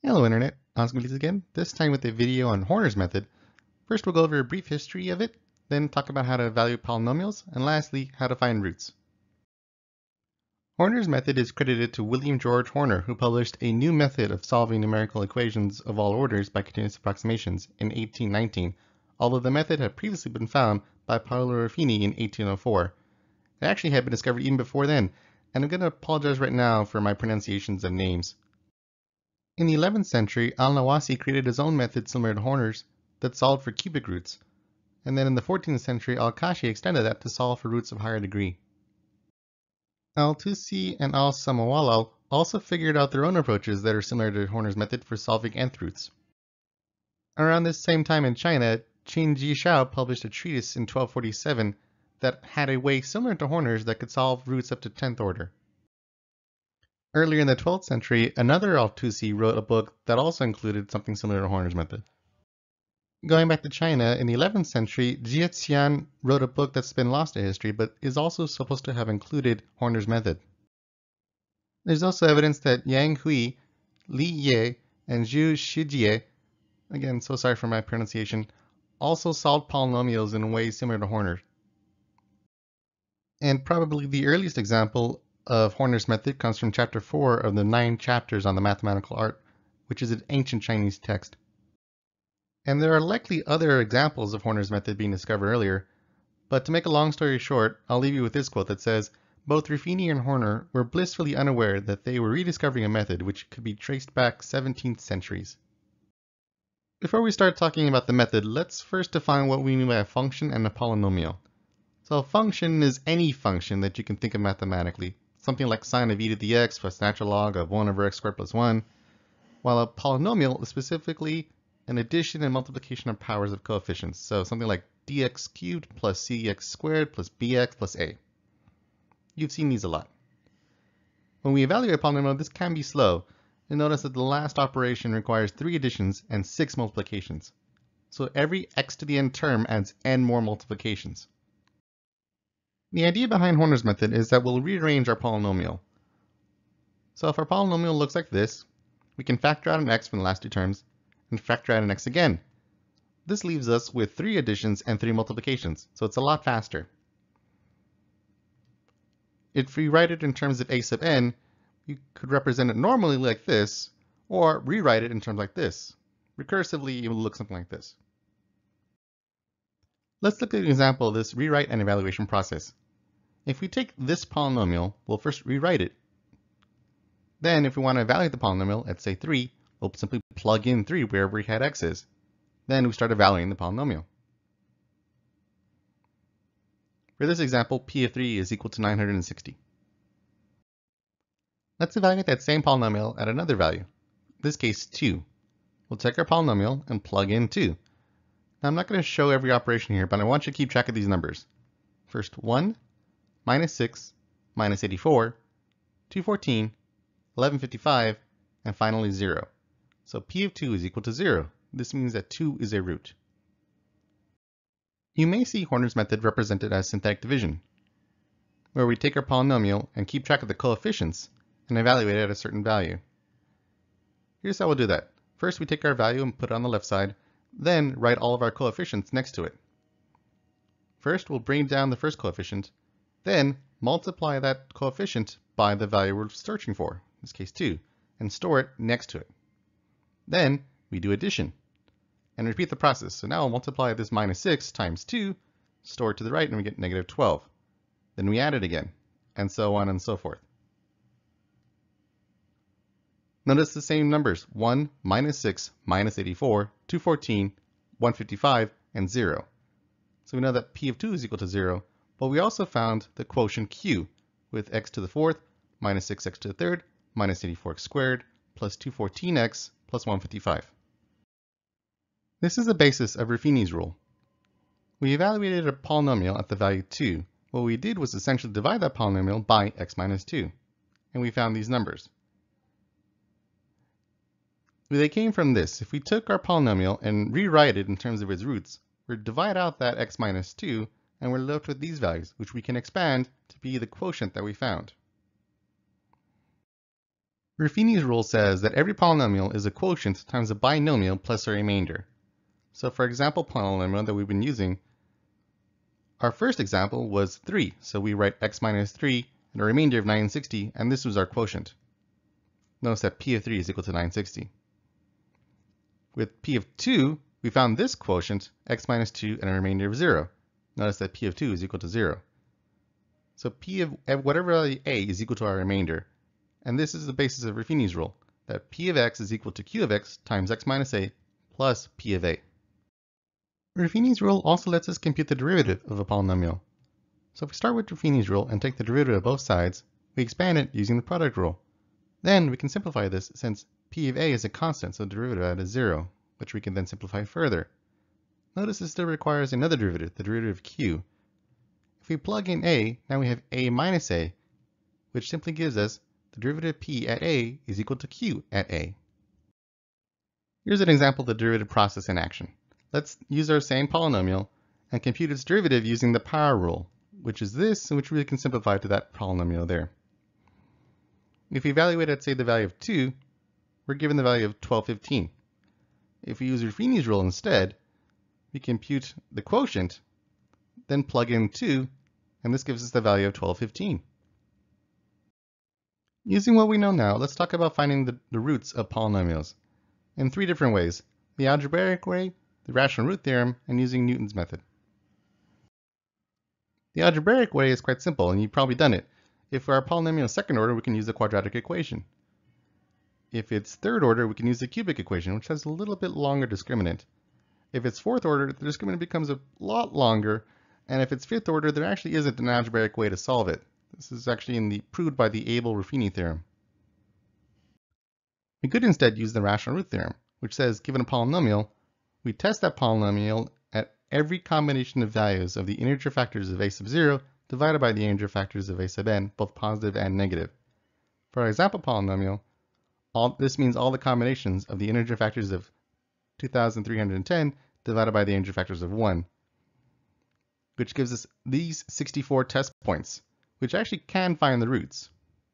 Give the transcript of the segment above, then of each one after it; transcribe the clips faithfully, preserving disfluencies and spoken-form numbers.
Hello Internet, Osmoles again, this time with a video on Horner's method. First we'll go over a brief history of it, then talk about how to evaluate polynomials, and lastly, how to find roots. Horner's method is credited to William George Horner, who published a new method of solving numerical equations of all orders by continuous approximations in eighteen nineteen, although the method had previously been found by Horner-Ruffini in eighteen oh four. It actually had been discovered even before then, and I'm going to apologize right now for my pronunciations of names. In the eleventh century, Al-Nawasi created his own method similar to Horner's that solved for cubic roots, and then in the fourteenth century, Al-Kashi extended that to solve for roots of higher degree. Al-Tusi and Al-Samawalal also figured out their own approaches that are similar to Horner's method for solving nth roots. Around this same time in China, Qin Jishao published a treatise in twelve forty-seven that had a way similar to Horner's that could solve roots up to tenth order. Earlier in the twelfth century, another Al-Tusi wrote a book that also included something similar to Horner's method. Going back to China, in the eleventh century, Jiaxian wrote a book that's been lost to history, but is also supposed to have included Horner's method. There's also evidence that Yang Hui, Li Ye, and Zhu Shijie, again, so sorry for my pronunciation, also solved polynomials in ways similar to Horner. And probably the earliest example of Horner's method comes from chapter four of the nine chapters on the mathematical art, which is an ancient Chinese text. And there are likely other examples of Horner's method being discovered earlier, but to make a long story short, I'll leave you with this quote that says, both Ruffini and Horner were blissfully unaware that they were rediscovering a method which could be traced back seventeenth centuries. Before we start talking about the method, let's first define what we mean by a function and a polynomial. So a function is any function that you can think of mathematically, something like sine of e to the x plus natural log of one over x squared plus one, while a polynomial is specifically an addition and multiplication of powers of coefficients, so something like dx cubed plus cx squared plus bx plus a. You've seen these a lot. When we evaluate a polynomial, this can be slow. You'll notice that the last operation requires three additions and six multiplications. So every x to the n term adds n more multiplications. The idea behind Horner's method is that we'll rearrange our polynomial. So if our polynomial looks like this, we can factor out an x from the last two terms and factor out an x again. This leaves us with three additions and three multiplications, so it's a lot faster. If we write it in terms of a sub n, you could represent it normally like this, or rewrite it in terms like this. Recursively, it will look something like this. Let's look at an example of this rewrite and evaluation process. If we take this polynomial, we'll first rewrite it. Then if we want to evaluate the polynomial at say three, we'll simply plug in three wherever we had x is. Then we start evaluating the polynomial. For this example, p of three is equal to nine hundred sixty. Let's evaluate that same polynomial at another value, in this case two. We'll take our polynomial and plug in two. Now I'm not going to show every operation here, but I want you to keep track of these numbers. First one, minus six, minus eighty-four, two hundred fourteen, eleven fifty-five, and finally zero. So p of two is equal to zero. This means that two is a root. You may see Horner's method represented as synthetic division, where we take our polynomial and keep track of the coefficients and evaluate it at a certain value. Here's how we'll do that. First we take our value and put it on the left side, then write all of our coefficients next to it. First we'll bring down the first coefficient, then multiply that coefficient by the value we're searching for, in this case two, and store it next to it. Then we do addition and repeat the process. So now we'll multiply this minus six times two, store it to the right, and we get negative twelve. Then we add it again, and so on and so forth. Notice the same numbers, one, minus six, minus eighty-four, two hundred fourteen, one hundred fifty-five, and zero. So we know that p of two is equal to zero, but we also found the quotient q with x to the fourth, minus six x to the third, minus eighty-four x squared, plus two hundred fourteen x, plus one hundred fifty-five. This is the basis of Ruffini's rule. We evaluated a polynomial at the value two. What we did was essentially divide that polynomial by x minus two, and we found these numbers. They came from this. If we took our polynomial and rewrite it in terms of its roots, we'd divide out that x minus two, and we're left with these values, which we can expand to be the quotient that we found. Ruffini's rule says that every polynomial is a quotient times a binomial plus a remainder. So for example polynomial that we've been using, our first example was three, so we write x minus three and a remainder of nine hundred sixty, and this was our quotient. Notice that p of three is equal to nine hundred sixty. With p of two, we found this quotient, x minus two and a remainder of zero. Notice that p of two is equal to zero. So p of whatever value a is equal to our remainder. And this is the basis of Ruffini's rule, that p of x is equal to q of x times x minus a plus p of a. Ruffini's rule also lets us compute the derivative of a polynomial. So if we start with Ruffini's rule and take the derivative of both sides, we expand it using the product rule. Then we can simplify this since p of a is a constant, so the derivative of that is zero, which we can then simplify further. Notice this still requires another derivative, the derivative of q. If we plug in a, now we have a minus a, which simply gives us the derivative of p at a is equal to q at a. Here's an example of the derivative process in action. Let's use our same polynomial and compute its derivative using the power rule, which is this, which we can simplify to that polynomial there. If we evaluate at, say, the value of two, we're given the value of twelve fifteen. If we use Ruffini's rule instead, we compute the quotient, then plug in two, and this gives us the value of twelve fifteen. Using what we know now, let's talk about finding the, the roots of polynomials in three different ways: the algebraic way, the rational root theorem, and using Newton's method. The algebraic way is quite simple, and you've probably done it. If our polynomial is second order, we can use the quadratic equation. If it's third order, we can use the cubic equation, which has a little bit longer discriminant. If it's fourth order, the discriminant becomes a lot longer, and if it's fifth order, there actually isn't an algebraic way to solve it. This is actually in the, proved by the Abel-Ruffini theorem. We could instead use the rational root theorem, which says given a polynomial, we test that polynomial at every combination of values of the integer factors of a sub zero divided by the integer factors of a sub n, both positive and negative. For our example polynomial, all, this means all the combinations of the integer factors of two thousand three hundred ten divided by the integer factors of one, which gives us these sixty-four test points, which actually can find the roots.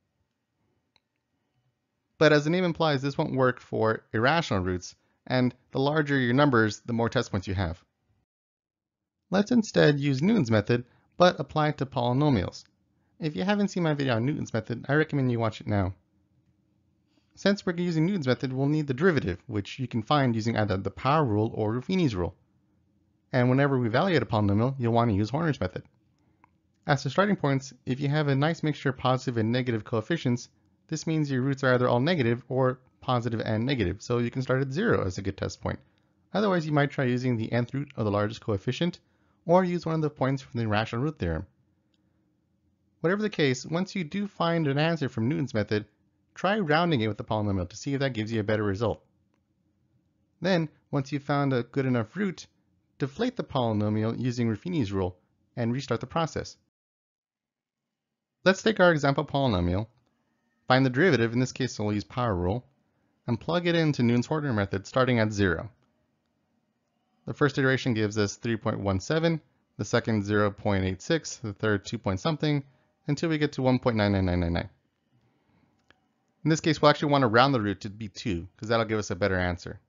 But as the name implies, this won't work for irrational roots, and the larger your numbers, the more test points you have. Let's instead use Newton's method, but apply it to polynomials. If you haven't seen my video on Newton's method, I recommend you watch it now. Since we're using Newton's method, we'll need the derivative, which you can find using either the power rule or Ruffini's rule. And whenever we evaluate a polynomial, you'll want to use Horner's method. As for starting points, if you have a nice mixture of positive and negative coefficients, this means your roots are either all negative or positive and negative, so you can start at zero as a good test point. Otherwise, you might try using the nth root of the largest coefficient, or use one of the points from the rational root theorem. Whatever the case, once you do find an answer from Newton's method, try rounding it with the polynomial to see if that gives you a better result. Then, once you've found a good enough root, deflate the polynomial using Ruffini's rule and restart the process. Let's take our example polynomial, find the derivative, in this case we'll use power rule, and plug it into Newton's Horner method starting at zero. The first iteration gives us three point one seven, the second zero point eight six, the third two point something, until we get to one point nine nine nine nine nine. In this case, we'll actually want to round the root to be two, because that'll give us a better answer.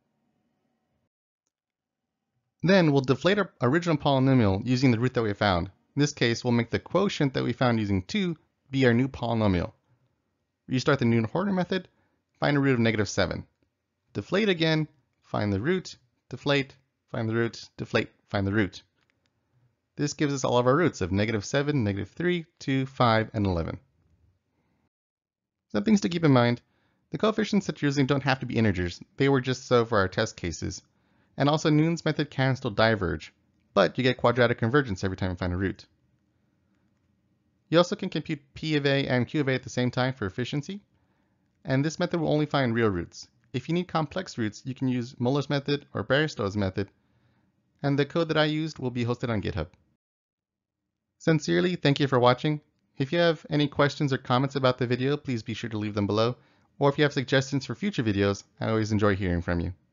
Then we'll deflate our original polynomial using the root that we found. In this case, we'll make the quotient that we found using two be our new polynomial. Restart the Newton-Horner method, find a root of negative seven. Deflate again, find the root, deflate, find the root, deflate, find the root. This gives us all of our roots of negative seven, negative three, two, five, and eleven. Some things to keep in mind: the coefficients that you're using don't have to be integers. They were just so for our test cases. And also Newton's method can still diverge, but you get quadratic convergence every time you find a root. You also can compute P of A and Q of A at the same time for efficiency, and this method will only find real roots. If you need complex roots, you can use Muller's method or Baristow's method, and the code that I used will be hosted on GitHub. Sincerely, thank you for watching. If you have any questions or comments about the video, please be sure to leave them below, or if you have suggestions for future videos, I always enjoy hearing from you.